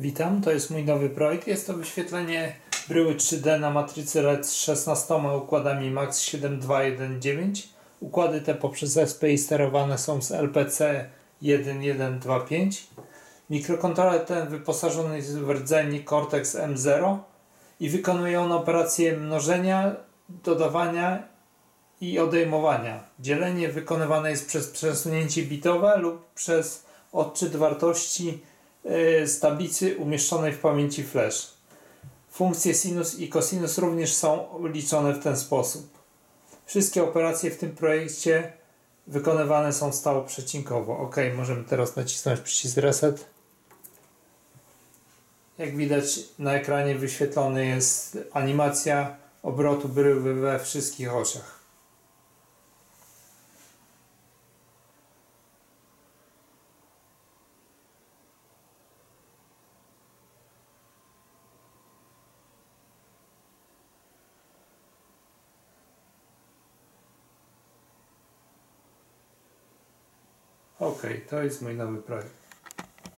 Witam, to jest mój nowy projekt. Jest to wyświetlenie bryły 3D na matrycy LED z 16 układami MAX 7219. Układy te poprzez SPI sterowane są z LPC 1125. Mikrokontroler ten wyposażony jest w rdzeń Cortex M0 i wykonuje on operacje mnożenia, dodawania i odejmowania. Dzielenie wykonywane jest przez przesunięcie bitowe lub przez odczyt wartości z tablicy umieszczonej w pamięci flash. Funkcje sinus i cosinus również są liczone w ten sposób. Wszystkie operacje w tym projekcie wykonywane są stałoprzecinkowo. OK, możemy teraz nacisnąć przycisk reset. Jak widać na ekranie wyświetlona jest animacja obrotu bryły we wszystkich osiach. OK, to jest mój nowy projekt.